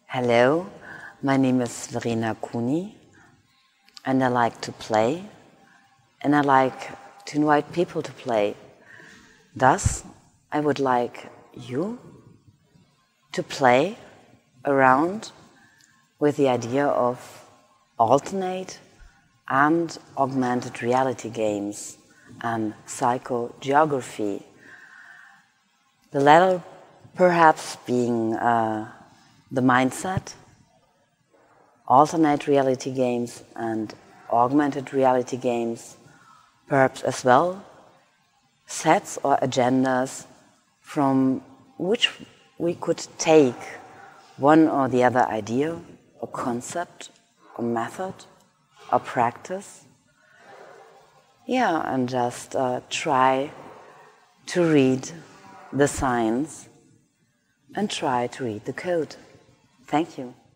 Hello, my name is Verena Kuni, and I like to play, and I like to invite people to play. Thus, I would like you to play around with the idea of alternate and augmented reality games and psychogeography. The latter perhaps being the mindset, alternate reality games and augmented reality games, perhaps as well sets or agendas from which we could take one or the other idea or concept or method or practice. Yeah, and just try to read the signs and try to read the code. Thank you.